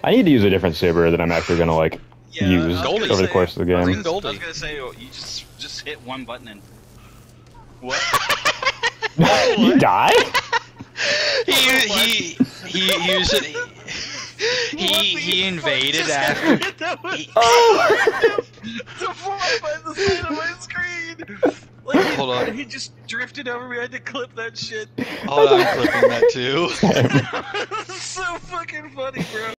I need to use a different saber that I'm actually gonna like use Goldie. over the course of the game. Goldie. I was gonna say, you just hit one button and... What? You die? He invaded after. The fly by the side of my screen! Like, Hold on. He just drifted over me, I had to clip that shit. Hold on, I'm clipping that too. Same. This is so fucking funny, bro.